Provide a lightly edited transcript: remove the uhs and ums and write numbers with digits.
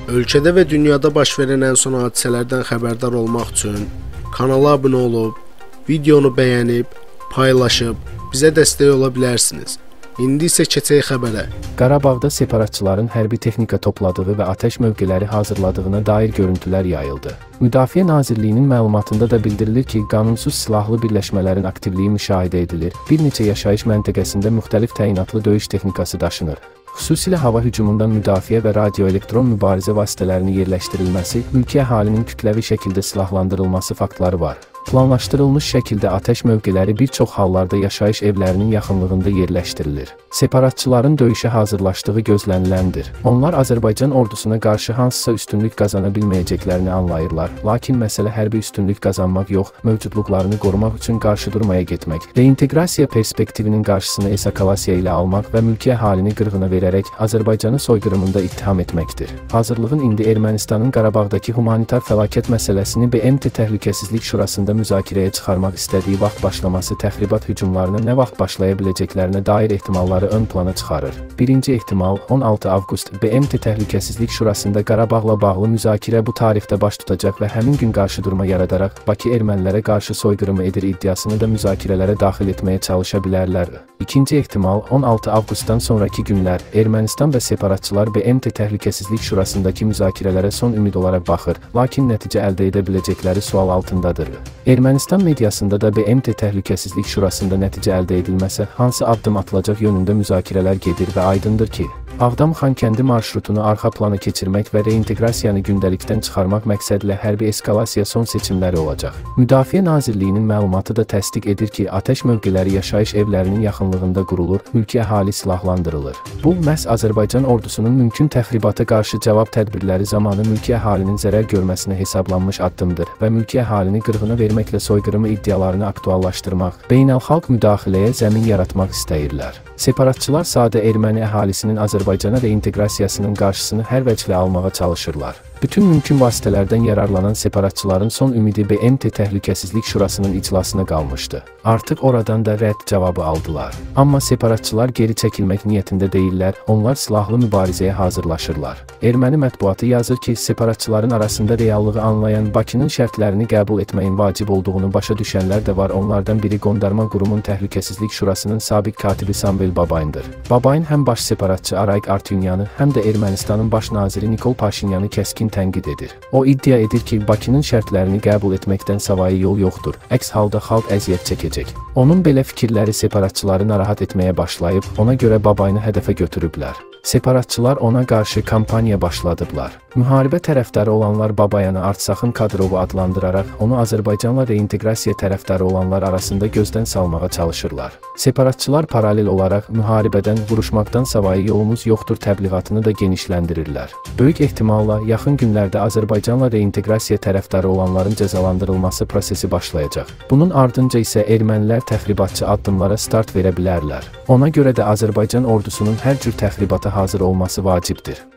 Ölkədə və dünyada baş verən ən son hadisələrdən xəbərdar olmaq üçün kanala abunə olub, videonu bəyənib, paylaşıb, bizə dəstək ola bilərsiniz. İndi isə keçək xəbərə. Qarabağda separatçıların hərbi texnika topladığı və atəş mövqeləri hazırladığına dair görüntülər yayıldı. Müdafiə Nazirliyinin məlumatında da bildirilir ki, qanunsuz silahlı birləşmələrin aktivliyi müşahidə edilir. Bir neçə yaşayış məntəqəsində müxtəlif təyinatlı döyüş texnikası daşınır. Xüsusilə hava hücumundan müdafiə və radioelektron mübarizə vasitələrinin yerləşdirilməsi, mülki əhalinin kütləvi şəkildə silahlandırılması faktları var. Planlaşdırılmış şəkildə atəş mövqeləri bir çox hallarda yaşayış evlərinin yaxınlığında yerləşdirilir. Separatçıların döyüşə hazırlaşdığı gözləniləndir. Onlar Azərbaycan ordusuna qarşı hansısa üstünlük qazana bilməyəcəklərini anlayırlar. Lakin məsələ hərbi üstünlük qazanmaq yox, mövcudluqlarını qorumaq üçün qarşı durmaya getmək, reinteqrasiya perspektivinin qarşısını eskalalasiya ilə almaq və mülki əhalini qırğına verərək Azərbaycanı soyqırımında ittiham etməkdir. Hazırlığın indi Ermənistanın Qarabağdakı humanitar fəlakət məsələsini BMT Təhlükəsizlik Şurasında müzakirəyə çıxarmaq istədiyi vaxt başlaması təxribat hücumlarına nə vaxt başlaya biləcəklərinə dair ehtimalları ön plana çıxarır. Birinci ehtimal 16 avqust BMT Təhlükəsizlik Şurasında Qarabağla bağlı müzakirə bu tarixdə baş tutacaq və həmin gün qarşıdurma yaradaraq Bakı ermənilərə qarşı soyqırımı edir iddiasını da müzakirələrə daxil etməyə çalışa bilərlər. İkinci ehtimal 16 avqustdan sonraki günlər Ermənistan və separatçılar BMT Təhlükəsizlik Şurasındakı müzakirələrə son ümid olaraq baxır, lakin nəticə əldə edə biləcəkləri sual altındadır. Ermənistan mediasında da BMT Təhlükəsizlik Şurasında nəticə əldə edilməsə, hansı addım atılacaq yönündə müzakirələr gedir və aydındır ki, Ağdam-Xankəndi marşrutunu arxa plana keçirmək və reinteqrasiyanı gündəlikdən çıxarmaq məqsədlə hərbi eskalasiya son seçimləri olacaq. Müdafiə Nazirliyinin məlumatı da təsdiq edir ki, atəş mövqeləri yaşayış evlərinin yaxınlığında qurulur, mülki əhali silahlandırılır. Bu, məhz Azərbaycan ordusunun mümkün təxribata qarşı cavab tədbirləri zamanı mülki əhalinin zərər görməsinə hesablanmış addımdır və mülki əhalini qırğına verməklə soyqırımı iddialarını aktuallaşdırmaq, beynəlxalq müdaxiləyə zəmin yaratmaq istəyirlər. Separatçılar sadə erməni əhalisinin Azərbaycana reinteqrasiyasının qarşısını hər vəclə almağa çalışırlar. Bütün mümkün vasitələrdən yararlanan separatçıların son ümidi BMT Təhlükəsizlik Şurasının iclasına qalmışdı. Artıq oradan da rədd cavabı aldılar. Amma separatçılar geri çəkilmək niyyətində deyirlər, onlar silahlı mübarizəyə hazırlaşırlar. Erməni mətbuatı yazır ki, separatçıların arasında reallığı anlayan, Bakının şərtlərini qəbul etməyin vacib olduğunu başa düşənlər də var. Onlardan biri Qondarma Qurumun Təhlükəsizlik Şurasının sabiq katibi Samvel Babayndır. Babayn həm baş separatçı Arayik Artyunyanı, həm də Ermənistanın baş naziri Nikol Paşinyanı kəskin tənqid edir. O iddia edir ki, Bakının şərtlərini qəbul etməkdən savayı yol yoxdur. Əks halda xalq əziyyət çəkəcək. Onun belə fikirləri separatçıları narahat etməyə başlayıb, ona görə Babayını hədəfə götürüblər. Separatçılar ona qarşı kampaniya başladıblar. Müharibə tərəfdarı olanlar Babayanı Artsaxın Kadrovu adlandıraraq, onu Azərbaycanla reinteqrasiya tərəfdarı olanlar arasında gözdən salmağa çalışırlar. Separatçılar paralel olaraq müharibədən, vuruşmaqdan savayı yolumuz yoxdur təbliğatını da genişləndirirlər. Böyük ehtimalla yaxın günlərdə Azərbaycanla reinteqrasiya tərəfdarı olanların cəzalandırılması prosesi başlayacaq. Bunun ardınca isə ermənilər təxribatçı addımlara start verə bilərlər. Ona görə də Azərbaycan ordusunun hər cür təxribata hazır olması vacibdir.